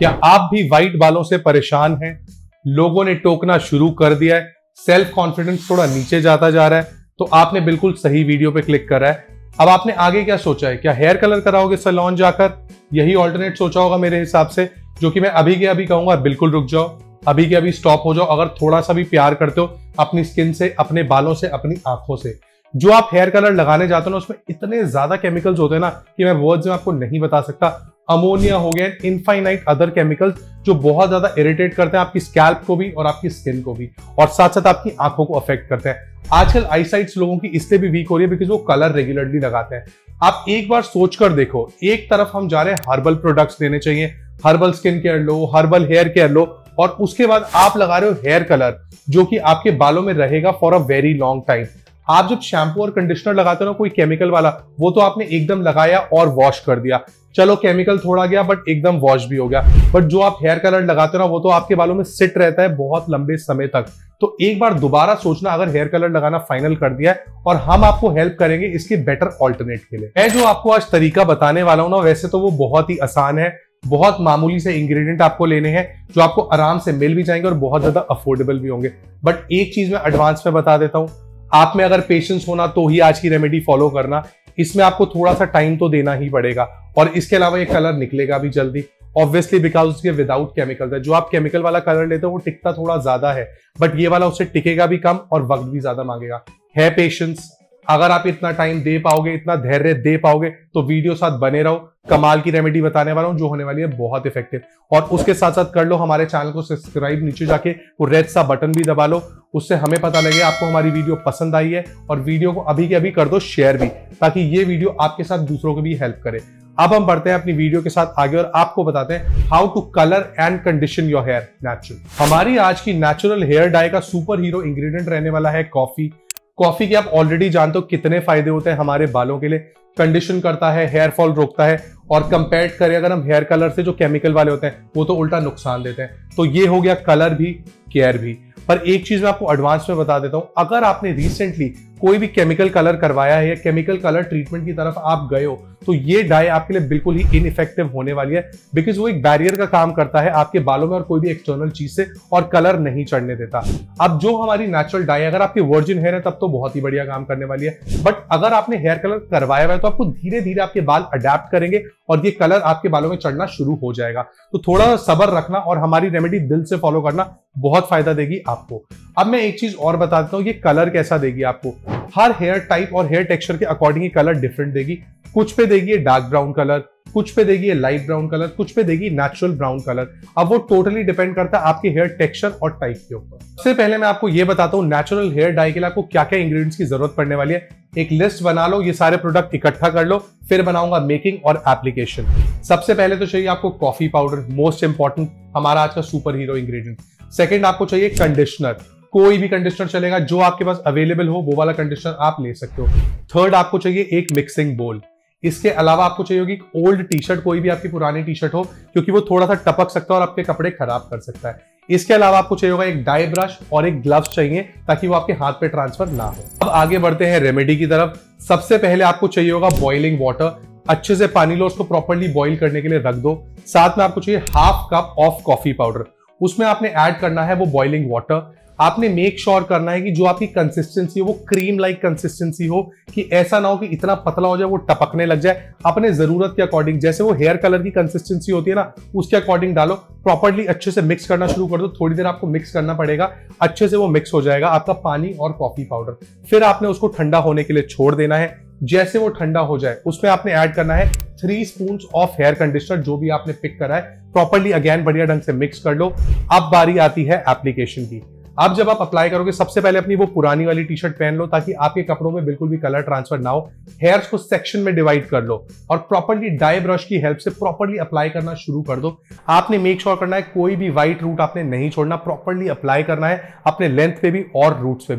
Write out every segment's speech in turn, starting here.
क्या आप भी व्हाइट बालों से परेशान हैं? लोगों ने टोकना शुरू कर दिया है, सेल्फ कॉन्फिडेंस थोड़ा नीचे जाता जा रहा है, तो आपने बिल्कुल सही वीडियो पे क्लिक करा है। अब आपने आगे क्या सोचा है? क्या हेयर कलर कराओगे सैलून जाकर? यही ऑल्टरनेट सोचा होगा मेरे हिसाब से, जो कि मैं अभी के अभी कहूंगा बिल्कुल रुक जाओ, अभी के अभी स्टॉप हो जाओ। अगर थोड़ा सा भी प्यार करते हो अपनी स्किन से, अपने बालों से, अपनी आंखों से। जो आप हेयर कलर लगाने जाते हो ना, उसमें इतने ज्यादा केमिकल्स होते हैं ना कि मैं वर्ड्स में आपको नहीं बता सकता। अमोनिया हो गया, इनफाइनाइट अदर केमिकल्स जो बहुत ज्यादा इरिटेट करते हैं आपकी स्कैल्प को भी और आपकी स्किन को भी, और साथ साथ आपकी आंखों को अफेक्ट करते हैं। आजकल आईसाइट्स लोगों की इसलिए भी वीक हो रही है बिकॉज वो कलर रेगुलरली लगाते हैं। आप एक बार सोचकर देखो, एक तरफ हम जा रहे हैं हर्बल प्रोडक्ट्स लेने चाहिए, हर्बल स्किन केयर लो, हर्बल हेयर केयर लो, और उसके बाद आप लगा रहे हो हेयर कलर जो कि आपके बालों में रहेगा for a very long time. आप जब शैम्पू और कंडीशनर लगाते हो ना कोई केमिकल वाला, वो तो आपने एकदम लगाया और वॉश कर दिया, चलो केमिकल थोड़ा गया बट एकदम वॉश भी हो गया। बट जो आप हेयर कलर लगाते हो ना, वो तो आपके बालों में सिट रहता है बहुत लंबे समय तक। तो एक बार दोबारा सोचना, अगर हेयर कलर लगाना फाइनल कर दिया है, और हम आपको हेल्प करेंगे इसके बेटर ऑल्टरनेट के लिए। मैं जो आपको आज तरीका बताने वाला हूं ना, वैसे तो वो बहुत ही आसान है, बहुत मामूली से इंग्रेडिएंट आपको लेने हैं जो आपको आराम से मिल भी जाएंगे और बहुत ज्यादा अफोर्डेबल भी होंगे। बट एक चीज मैं एडवांस में बता देता हूं, आप में अगर पेशेंस होना तो ही आज की रेमेडी फॉलो करना। इसमें आपको थोड़ा सा टाइम तो देना ही पड़ेगा, और इसके अलावा ये कलर निकलेगा भी जल्दी, ऑब्वियसली बिकॉज उसके विदाउट केमिकल है। जो आप केमिकल वाला कलर लेते हो वो टिकता थोड़ा ज्यादा है, बट ये वाला उससे टिकेगा भी कम और वक्त भी ज्यादा मांगेगा। है पेशेंस, अगर आप इतना टाइम दे पाओगे, इतना धैर्य दे पाओगे, तो वीडियो साथ बने रहो। कमाल की रेमेडी बताने वाला हूं जो होने वाली है बहुत इफेक्टिव। और उसके साथ साथ कर लो हमारे चैनल को सब्सक्राइब, नीचे जाके वो रेड सा बटन भी दबा लो, उससे हमें पता लगे आपको हमारी वीडियो पसंद आई है। और वीडियो को अभी के अभी कर दो शेयर भी, ताकि ये वीडियो आपके साथ दूसरों को भी हेल्प करे। अब हम बढ़ते हैं अपनी वीडियो के साथ आगे और आपको बताते हैं how to colour and condition your hair natural. हमारी आज की नेचुरल हेयर डाई का सुपर हीरो इंग्रेडिएंट रहने वाला है कॉफी। कॉफी के आप ऑलरेडी जानते हो कितने फायदे होते हैं हमारे बालों के लिए। कंडीशन करता है, हेयर फॉल रोकता है, और कंपेयर करें अगर हम हेयर कलर से जो केमिकल वाले होते हैं वो तो उल्टा नुकसान देते हैं। तो ये हो गया कलर भी, केयर भी। पर एक चीज मैं आपको एडवांस में बता देता हूं, अगर आपने रिसेंटली कोई भी केमिकल कलर करवाया है या केमिकल कलर ट्रीटमेंट की तरफ आप गए हो, तो ये डाई आपके लिए बिल्कुल ही इनइफेक्टिव होने वाली है, बिकॉज वो एक बैरियर का काम करता है आपके बालों में और कोई भी एक्सटर्नल चीज से, और कलर नहीं चढ़ने देता। अब जो हमारी नेचुरल डाई, अगर आपकी वर्जिन हेयर है तब तो बहुत ही बढ़िया काम करने वाली है, बट अगर आपने हेयर कलर करवाया हुआ है तो आपको धीरे धीरे आपके बाल अडेप्ट करेंगे और ये कलर आपके बालों में चढ़ना शुरू हो जाएगा। तो थोड़ा सब्र रखना और हमारी रेमेडी दिल से फॉलो करना, बहुत फायदा देगी आपको। अब मैं एक चीज और बता देता हूं, ये कलर कैसा देगी आपको। हर हेयर टाइप और हेयर टेक्सचर के अकॉर्डिंग ये कलर डिफरेंट देगी। कुछ पे देगी ये डार्क ब्राउन कलर, कुछ पे देगी ये लाइट ब्राउन कलर, कुछ पे देगी नेचुरल ब्राउन कलर। अब वो टोटली डिपेंड करता है आपके हेयर टेक्सचर और टाइप के ऊपर। सबसे पहले मैं आपको ये बताता हूँ नेचुरल हेयर डाई के लिए आपको क्या क्या इंग्रेडिएंट्स की जरूरत पड़ने वाली है। एक लिस्ट बना लो, ये सारे प्रोडक्ट इकट्ठा कर लो, फिर बनाऊंगा मेकिंग और एप्लीकेशन। सबसे पहले तो चाहिए आपको कॉफी पाउडर, मोस्ट इंपॉर्टेंट, हमारा आज का सुपर हीरो इंग्रेडिएंट। सेकंड आपको चाहिए कंडीशनर, कोई भी कंडीशनर चलेगा, जो आपके पास अवेलेबल हो वो वाला कंडीशनर आप ले सकते हो। थर्ड आपको चाहिए एक मिक्सिंग बोल। इसके अलावा आपको चाहिए होगी ओल्ड टी शर्ट, कोई भी आपकी पुरानी टी शर्ट हो, क्योंकि वो थोड़ा सा टपक सकता है और आपके कपड़े खराब कर सकता है। इसके अलावा आपको चाहिए होगा एक डाई ब्रश और एक ग्लव्स चाहिए, ताकि वो आपके हाथ पे ट्रांसफर ना हो। अब आगे बढ़ते हैं रेमेडी की तरफ। सबसे पहले आपको चाहिए होगा बॉइलिंग वाटर। अच्छे से पानी लो, उसको प्रॉपर्ली बॉइल करने के लिए रख दो। साथ में आपको चाहिए half cup of coffee powder, उसमें आपने ऐड करना है वो बॉइलिंग वाटर। आपने मेक श्योर करना है कि जो आपकी कंसिस्टेंसी हो वो क्रीम लाइक कंसिस्टेंसी हो, कि ऐसा ना हो कि इतना पतला हो जाए वो टपकने लग जाए। अपने जरूरत के अकॉर्डिंग, जैसे वो हेयर कलर की कंसिस्टेंसी होती है ना, उसके अकॉर्डिंग डालो। प्रॉपर्ली अच्छे से मिक्स करना शुरू कर दो, थोड़ी देर आपको मिक्स करना पड़ेगा, अच्छे से वो मिक्स हो जाएगा आपका पानी और कॉफी पाउडर। फिर आपने उसको ठंडा होने के लिए छोड़ देना है। जैसे वो ठंडा हो जाए उसमें आपने ऐड करना है 3 स्पून ऑफ हेयर कंडीशनर, जो भी आपने पिक करा है। प्रॉपर्ली अगेन बढ़िया ढंग से मिक्स कर लो। अब बारी आती है एप्लीकेशन की। अब जब आप अप्लाई करोगे, सबसे पहले अपनी वो पुरानी वाली टी शर्ट पहन लो, ताकि आपके कपड़ों में बिल्कुल भी कलर ट्रांसफर ना हो। हेयर्स को सेक्शन में डिवाइड कर लो और प्रॉपर्ली डाई ब्रश की हेल्प से प्रॉपर्ली अप्लाई करना शुरू कर दो। आपने मेक श्योर करना है कोई भी व्हाइट रूट आपने नहीं छोड़ना, प्रॉपर्ली अप्लाई करना है अपने लेंथ पे भी और रूट्स पे भी।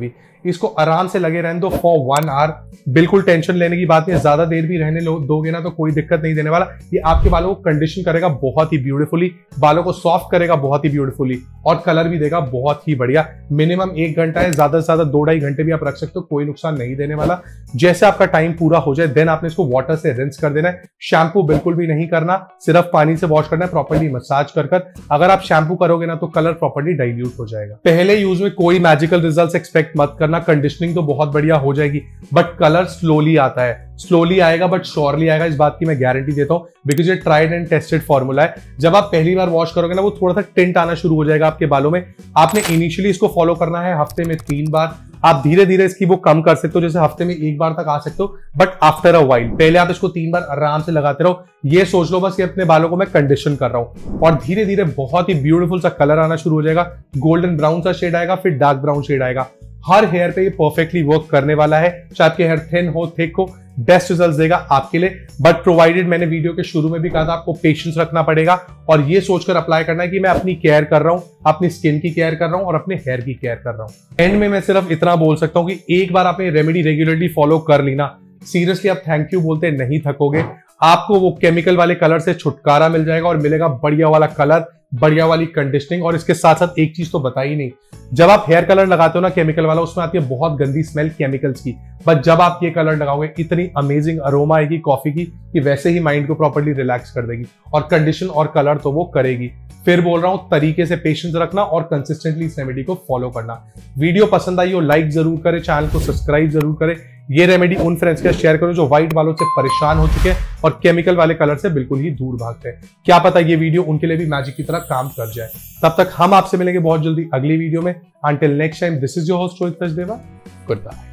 इसको आराम से लगे रहने दो फॉर 1 आवर। बिल्कुल टेंशन लेने की बात नहीं है, ज्यादा देर भी रहने दोगे ना तो कोई दिक्कत नहीं देने वाला। ये आपके बालों को कंडीशन करेगा बहुत ही ब्यूटीफुली, बालों को सॉफ्ट करेगा बहुत ही ब्यूटीफुली और कलर भी देगा बहुत ही बढ़िया। मिनिमम 1 घंटा है, ज्यादा से ज्यादा 2-2.5 घंटे भी आप रख सकते हो, कोई नुकसान नहीं देने वाला। जैसे आपका टाइम पूरा हो जाए देन आपने इसको वाटर से रिंस कर देना है। शैम्पू बिल्कुल भी नहीं करना, सिर्फ पानी से वॉश करना है प्रॉपर्ली मसाज कर कर। अगर आप शैम्पू करोगे ना तो कलर प्रॉपर्ली डाइल्यूट हो जाएगा। पहले यूज में कोई मैजिकल रिजल्ट्स एक्सपेक्ट मत करना। कंडीशनिंग तो बहुत बढ़िया हो जाएगी बट कलर स्लोली आता है, स्लोली आएगा बट श्योरली आएगा, इस बात की मैं गारंटी देता हूं बिकॉज ये ट्राइड एंड टेस्टेड फॉर्मूला है। जब आप पहली बार वॉश करोगे ना वो थोड़ा सा टिंट आना शुरू हो जाएगा आपके बालों में। आपने इनिशियली इसको फॉलो करना है हफ्ते में 3 बार। आप धीरे धीरे इसकी वो कम कर सकते हो, जैसे हफ्ते में 1 बार तक आ सकते हो बट आफ्टर अ वाइल। पहले आप इसको 3 बार आराम से लगाते रहो, ये सोच लो बस ये अपने बालों को मैं कंडीशन कर रहा हूं और धीरे धीरे बहुत ही ब्यूटीफुल सा कलर आना शुरू हो जाएगा। गोल्डन ब्राउन सा शेड आएगा, फिर डार्क ब्राउन शेड आएगा। हर हेयर पे ये परफेक्टली वर्क करने वाला है, चाहे आपके हेयर थिन हो थिक हो, बेस्ट रिजल्ट देगा आपके लिए। बट प्रोवाइडेड, मैंने वीडियो के शुरू में भी कहा था, आपको पेशेंस रखना पड़ेगा और ये सोचकर अप्लाई करना है कि मैं अपनी केयर कर रहा हूं, अपनी स्किन की केयर कर रहा हूं और अपने हेयर की केयर कर रहा हूं। एंड में मैं सिर्फ इतना बोल सकता हूं कि एक बार आपने रेमेडी रेगुलरली फॉलो कर ली ना, सीरियसली आप थैंक यू बोलते नहीं थकोगे। आपको वो केमिकल वाले कलर से छुटकारा मिल जाएगा और मिलेगा बढ़िया वाला कलर, बढ़िया वाली कंडीशनिंग। और इसके साथ साथ एक चीज तो बता ही नहीं, जब आप हेयर कलर लगाते हो ना केमिकल वाला, उसमें आती है बहुत गंदी स्मेल केमिकल्स की, बट जब आप ये कलर लगाओगे इतनी अमेजिंग अरोमा आएगी कॉफी की कि वैसे ही माइंड को प्रॉपर्ली रिलैक्स कर देगी और कंडीशन और कलर तो वो करेगी। फिर बोल रहा हूं तरीके से पेशेंस रखना और कंसिस्टेंटली इस रेमेडी को फॉलो करना। वीडियो पसंद आई हो लाइक जरूर करें, चैनल को सब्सक्राइब जरूर करें। ये रेमेडी उन फ्रेंड्स के शेयर करो जो व्हाइट बालों से परेशान हो चुके हैं और केमिकल वाले कलर से बिल्कुल ही दूर भागते हैं। क्या पता ये वीडियो उनके लिए भी मैजिक की तरह काम कर जाए। तब तक हम आपसे मिलेंगे बहुत जल्दी अगली वीडियो में। Until next time, this is your host Rohit Sachdeva. Good bye.